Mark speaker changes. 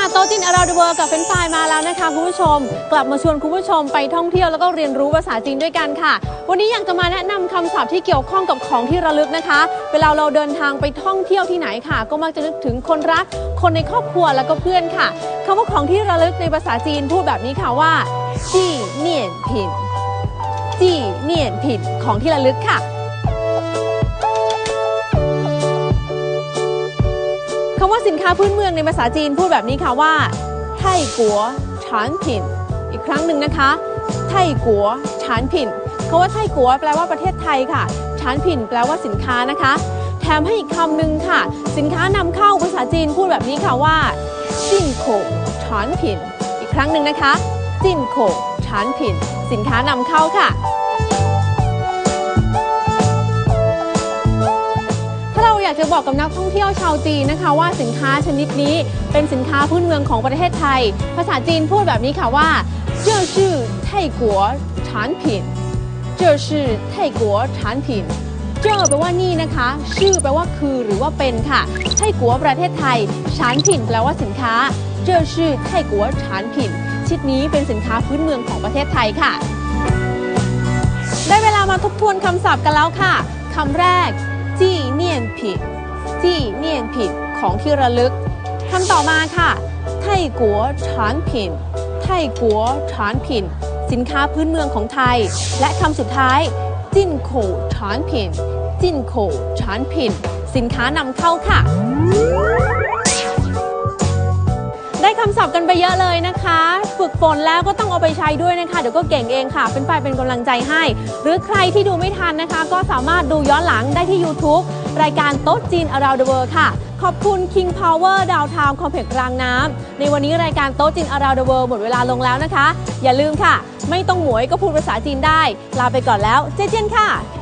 Speaker 1: โต๊ะจีน Around the World กับเฟรนช์ฟรายมาแล้วนะคะคุณผู้ชมกลับมาชวนคุณผู้ชมไปท่องเที่ยวแล้วก็เรียนรู้ภาษาจีนด้วยกันค่ะวันนี้อยากจะมาแนะนำคำศัพท์ที่เกี่ยวข้องกับของที่ระลึกนะคะเวลาเราเดินทางไปท่องเที่ยวที่ไหนค่ะก็มักจะนึกถึงคนรักคนในครอบครัวแล้วก็เพื่อนค่ะคำว่าของที่ระลึกในภาษาจีนพูดแบบนี้ค่ะว่าจี้เนียนผินจี้เนียนผินของที่ระลึกค่ะคำว่าสินค้าพื้นเมืองในภาษาจีนพูดแบบนี้ค่ะว่าไท่กัวฉานผินอีกครั้งหนึ่งนะคะไท่กัวฉานผินคำว่าไท่กัวแปลว่าประเทศไทยค่ะฉานผินแปลว่าสินค้านะคะแถมให้อีกคำหนึ่งค่ะสินค้านำเข้าภาษาจีนพูดแบบนี้ค่ะว่าจินโขฉานผินอีกครั้งหนึ่งนะคะจินโขฉานผินสินค้านำเข้าค่ะอยากจะบอกกับนักท่องเที่ยวชาวจีนนะคะว่าสินค้าชนิดนี้เป็นสินค้าพื้นเมืองของประเทศไทยภาษาจีนพูดแบบนี้ค่ะว่า这是泰国产品这是泰国产品เจ้อแปลว่านี่นะคะชื่อแปลว่าคือหรือว่าเป็นค่ะไท่กัวประเทศไทยฉานผินแปลว่าสินค้า这是泰国产品ชิ้นนี้เป็นสินค้าพื้นเมืองของประเทศไทยค่ะได้เวลามาทบทวนคำศัพท์กันแล้วค่ะคำแรกจี้เนียนผิดจี้เนียนผิดของที่ระลึกคำต่อมาค่ะไท่กัวฉานผินไท่กัวฉานผินสินค้าพื้นเมืองของไทยและคำสุดท้ายจิ้นโขฉานผินจิ้นโขฉานผินสินค้านำเข้าค่ะได้คำศัพท์กันไปเยอะเลยนะคะฝึกฝนแล้วก็ต้องเอาไปใช้ด้วยนะคะเดี๋ยวก็เก่งเองค่ะเป็นฝ่ายเป็นกำลังใจให้หรือใครที่ดูไม่ทันนะคะก็สามารถดูย้อนหลังได้ที่ YouTube รายการโต๊ะจีน Around the World ค่ะขอบคุณ King Power Downtown Complex รางน้ำในวันนี้รายการโต๊ะจีน Around the World หมดเวลาลงแล้วนะคะอย่าลืมค่ะไม่ต้องหมวยก็พูดภาษาจีนได้ลาไปก่อนแล้วเจ๊เจี้ยนค่ะ